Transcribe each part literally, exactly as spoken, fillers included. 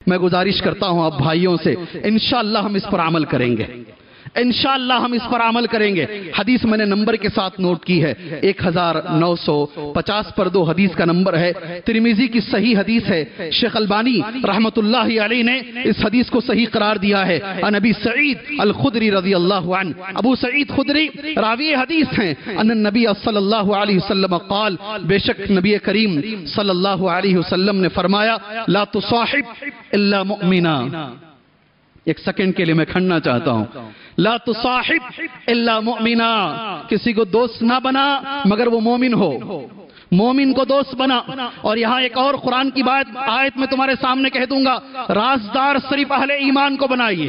میں گزارش کرتا ہوں آپ بھائیوں سے، انشاءاللہ ہم اس پر عمل کریں گے، انشاءاللہ ہم اس پر عمل کریں گے۔ حدیث میں نے نمبر کے ساتھ نوٹ کی ہے، ایک ہزار نو سو پچاس پر دو حدیث کا نمبر ہے، ترمذی کی صحیح حدیث ہے۔ شیخ البانی رحمت اللہ علیہ نے اس حدیث کو صحیح قرار دیا ہے۔ عن ابی سعید الخدری رضی اللہ عنہ، ابو سعید خدری راوی حدیث ہیں، ان النبی صلی اللہ علیہ وسلم قال، بے شک نبی کریم صلی اللہ علیہ وسلم نے فرمایا، لا تصاحب الا مؤمنا۔ ایک سیکنڈ کے لیے میں کھڑنا چاہتا ہوں۔ لا تصاحب الا مؤمنا، کسی کو دوست نہ بنا مگر وہ مومن ہو، مومن کو دوست بنا۔ اور یہاں ایک اور قرآن کی بات آیت میں تمہارے سامنے کہہ دوں گا، رازدار صرف اہل ایمان کو بنائیے۔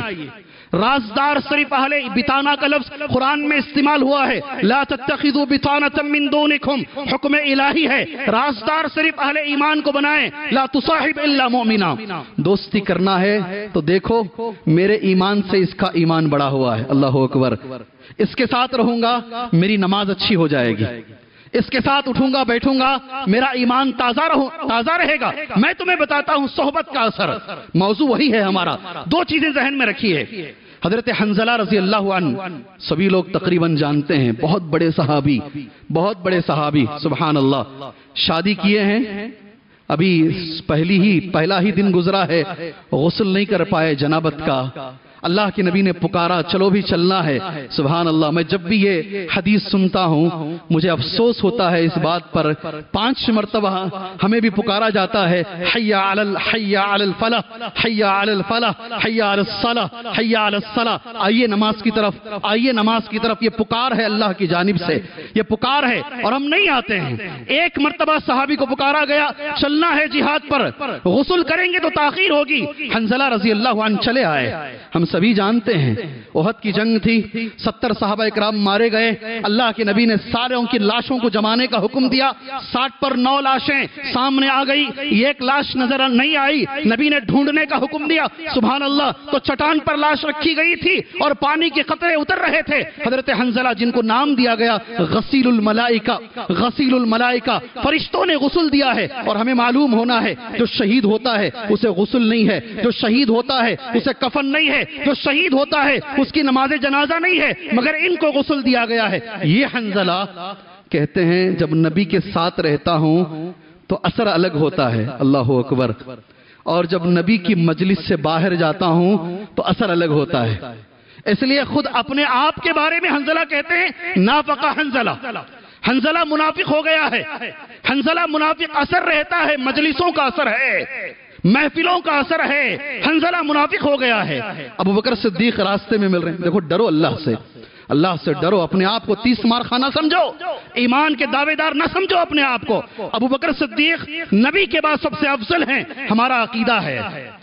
رازدار صرف اہل بطانہ کا لفظ قرآن میں استعمال ہوا ہے، لا تتخذوا بطانة من دونکم، حکم الہی ہے، رازدار صرف اہل ایمان کو بنائیں۔ لا تصاحب الا مؤمنا، دوستی کرنا ہے تو دیکھو میرے ایمان سے اس کا ایمان بڑا ہوا ہے، اللہ اکبر، اس کے ساتھ رہوں گا میری نماز اچھی ہو جائے گی، اس کے ساتھ اٹھوں گا بیٹھوں گا میرا ایمان تازہ رہو تازہ رہے گا۔ میں تمہیں بتاتا ہوں صحبت کا اثر، موضوع وہی ہے ہمارا۔ دو چیزیں ذہن میں رکھیے۔ حضرت حنظلہ رضی اللہ عنہ سبھی لوگ تقریباً جانتے ہیں، بہت بڑے صحابی، بہت بڑے صحابی، سبحان اللہ، شادی کیے ہیں، ابھی پہلی ہی پہلا ہی دن گزرا ہے، غسل نہیں کر پائے جنابت کا۔ اللہ کے نبی نے پکارا، چلو بھی چلنا ہے، سبحان اللہ۔ میں جب بھی یہ حدیث سنتا ہوں مجھے افسوس ہوتا ہے اس بات پر، پانچ مرتبہ ہمیں بھی پکارا جاتا ہے، حی علی حی علی الفلاح، حی علی الفلاح، حی علی الصلاح، حی علی الصلاح، آئیے نماز کی طرف، آئیے نماز کی طرف۔ یہ پکار ہے اللہ کی جانب سے، یہ پکار ہے اور ہم نہیں آتے ہیں۔ ایک مرتبہ صحابی کو پکارا گیا، چلنا ہے جہاد پر، غسل کریں گے تو تاخیر ہوگی، حنظلہ رضی اللہ عنہ چلے آئے۔ ہم سبھی جانتے ہیں احد کی جنگ تھی، ستر صحابہ اکرام مارے گئے، اللہ کے نبی نے ساروں کی لاشوں کو جمانے کا حکم دیا، ساٹھ پر نو لاشیں سامنے آ گئی، ایک لاش نظر نہیں آئی، نبی نے ڈھونڈنے کا حکم دیا، سبحان اللہ، تو چٹان پر لاش رکھی گئی تھی اور پانی کے قطرے اتر رہے تھے۔ حضرت حنظلہ جن کو نام دیا گیا غسیل الملائکہ، غسیل الملائکہ، فرشتوں نے غسل دیا ہے، اور ہمیں معلوم ہونا ہے جو شہید ہوتا ہے اسے غسل نہیں ہے، جو شہید ہوتا ہے اسے کفن نہیں ہے، جو شہید ہوتا ہے اس کی نماز جنازہ نہیں ہے، مگر ان کو غسل دیا گیا ہے۔ یہ حنظلہ کہتے ہیں جب نبی کے ساتھ رہتا ہوں تو اثر الگ ہوتا ہے، اللہ اکبر، اور جب نبی کی مجلس سے باہر جاتا ہوں تو اثر الگ ہوتا ہے۔ اس لیے خود اپنے آپ کے بارے میں حنظلہ کہتے ہیں نافقہ حنظلہ، حنظلہ منافق ہو گیا ہے، حنظلہ منافق، اثر رہتا ہے، مجلسوں کا اثر ہے، محفلوں کا اثر ہے، حنظلہ منافق ہو گیا ہے۔ ابو بکر صدیق راستے میں مل رہے ہیں، دیکھو ڈرو اللہ سے، اللہ سے ڈرو، اپنے آپ کو تیس مار خانہ سمجھو، ایمان کے دعوے دار نہ سمجھو اپنے آپ کو۔ ابو بکر صدیق نبی کے بعد سب سے افضل ہیں، ہمارا عقیدہ ہے،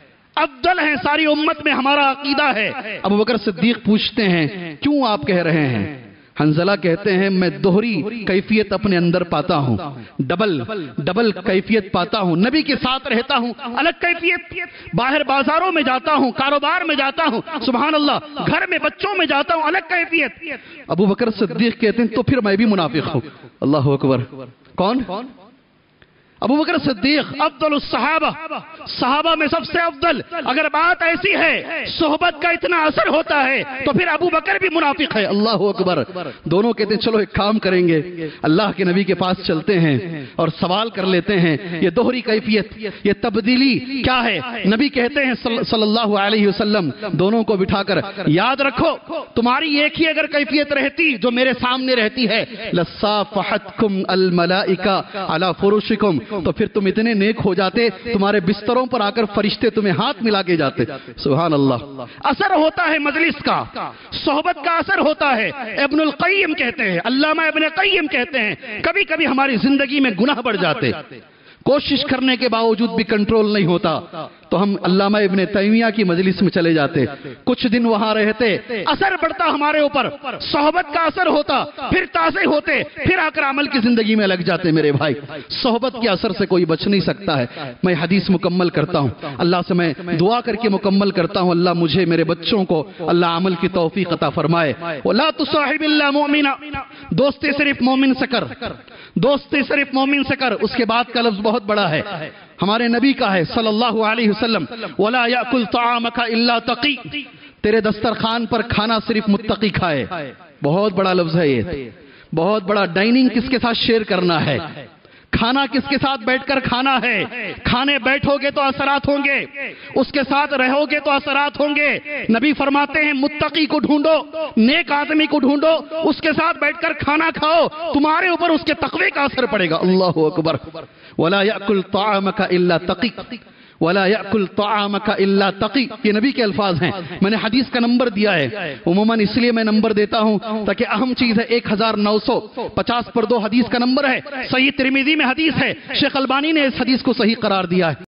افضل ہیں ساری امت میں، ہمارا عقیدہ ہے۔ ابو بکر صدیق پوچھتے ہیں کیوں آپ کہہ رہے ہیں؟ حنظلہ کہتے ہیں میں دوہری کیفیت اپنے اندر پاتا ہوں، ڈبل ڈبل کیفیت پاتا ہوں، نبی کے ساتھ رہتا ہوں الگ کیفیت، باہر بازاروں میں جاتا ہوں، کاروبار میں جاتا ہوں، سبحان اللہ، گھر میں بچوں میں جاتا ہوں، الگ کیفیت۔ ابو بکر صدیق کہتے ہیں تو پھر میں بھی منافق ہوں، اللہ اکبر۔ کون؟ ابو بکر صدیق افضل الصحابہ، صحابہ میں سب سے افضل۔ اگر بات ایسی ہے صحبت کا اتنا اثر ہوتا ہے تو پھر ابو بکر بھی منافق ہے، اللہ اکبر۔ دونوں کہتے ہیں چلو ایک کام کریں گے، اللہ کے نبی کے پاس چلتے ہیں اور سوال کر لیتے ہیں یہ دوہری کیفیت، یہ تبدیلی کیا ہے؟ نبی کہتے ہیں صلی اللہ علیہ وسلم دونوں کو بٹھا کر، یاد رکھو تمہاری ایک ہی اگر کیفیت رہتی جو میرے سامنے رہتی ہے، لصافحتکم الملائکہ علی فرشکم، تو پھر تم اتنے نیک ہو جاتے تمہارے بستروں پر آ کر فرشتے تمہیں ہاتھ ملا کے جاتے، سبحان اللہ۔ اثر ہوتا ہے مجلس کا، صحبت کا اثر ہوتا ہے۔ ابن القیم کہتے ہیں، علامہ ابن قیم کہتے ہیں کبھی کبھی ہماری زندگی میں گناہ بڑھ جاتے، کوشش کرنے کے باوجود بھی کنٹرول نہیں ہوتا، تو ہم علامہ ابن تیمیہ کی مجلس میں چلے جاتے، کچھ دن وہاں رہتے، اثر پڑتا ہمارے اوپر، صحبت کا اثر ہوتا، پھر تازے ہوتے، پھر آ کر عمل کی زندگی میں لگ جاتے۔ میرے بھائی صحبت کے اثر سے کوئی بچ نہیں سکتا ہے۔ میں حدیث مکمل کرتا ہوں، اللہ سے میں دعا کر کے مکمل کرتا ہوں، اللہ مجھے میرے بچوں کو اللہ عمل کی توفیق عطا فرمائے۔ وَلَا تُصَاحِبْ إِلَّا مُؤْمِنًا، دوستی صرف مومن سے کر، دوستی صرف مومن سے کر۔ اس کے بعد کا لفظ بہت بڑا ہے، ہمارے نبی کا ہے صلی اللہ علیہ وسلم وَلَا يَأْكُلْ طَعَامَكَ إِلَّا تَقِي، تیرے دسترخوان پر کھانا صرف متقی کھائے. بہت بڑا لفظ ہے یہ، بہت بڑا. ڈائننگ کس کے ساتھ شیئر کرنا ہے، کھانا کس کے ساتھ بیٹھ کر کھانا ہے. کھانے بیٹھو گے تو اثرات ہوں گے، اس کے ساتھ رہو گے تو اثرات ہوں گے. نبی فرماتے ہیں متقی کو ڈھونڈو، نیک آدمی کو ڈھونڈو، اس کے ساتھ بیٹھ کر کھانا کھاؤ، تمہارے اوپر اس کے تقوی کا اثر پڑے گا. اللہ اکبر. وَلَا يَأْكُلْ طَعَامَكَ إِلَّا تَقِي وَلَا يَأْكُلْ طَعَامَكَ إِلَّا تَقِي. یہ نبی کے الفاظ ہیں. میں نے حدیث کا نمبر دیا ہے، عموماً اس لیے میں نمبر دیتا ہوں تاکہ اہم چیز ہے. ایک ہزار نو سو پچاس پر دو حدیث کا نمبر ہے. صحیح ترمذی میں حدیث ہے. شیخ البانی نے اس حدیث کو صحیح قرار دیا ہے.